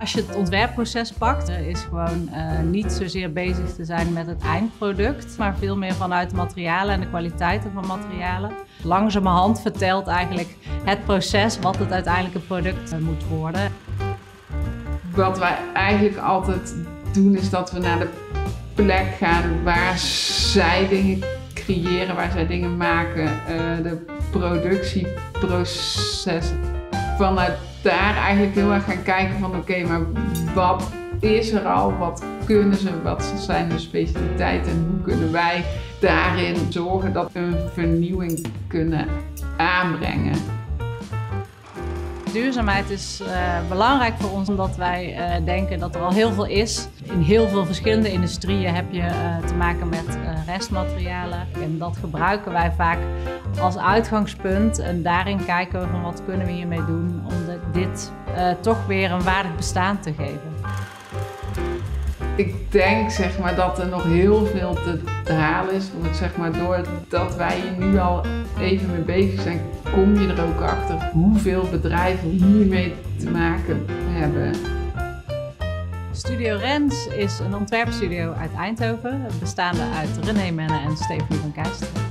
Als je het ontwerpproces pakt, is gewoon niet zozeer bezig te zijn met het eindproduct, maar veel meer vanuit de materialen en de kwaliteiten van materialen. Langzamerhand vertelt eigenlijk het proces wat het uiteindelijke product moet worden. Wat wij eigenlijk altijd doen is dat we naar de plek gaan waar zij dingen creëren, waar zij dingen maken, de productieproces. Vanuit daar eigenlijk heel erg gaan kijken van oké, maar wat is er al, wat kunnen ze, wat zijn de specialiteiten en hoe kunnen wij daarin zorgen dat we een vernieuwing kunnen aanbrengen. Duurzaamheid is belangrijk voor ons omdat wij denken dat er al heel veel is. In heel veel verschillende industrieën heb je te maken met restmaterialen. En dat gebruiken wij vaak als uitgangspunt. En daarin kijken we van wat kunnen we hiermee doen om dit toch weer een waardig bestaan te geven. Ik denk zeg maar, dat er nog heel veel te halen is. Want zeg maar, doordat wij hier nu al even mee bezig zijn, kom je er ook achter hoeveel bedrijven hiermee te maken hebben. Studio Rens is een ontwerpstudio uit Eindhoven, bestaande uit René Menne en Stephanie van Keijster.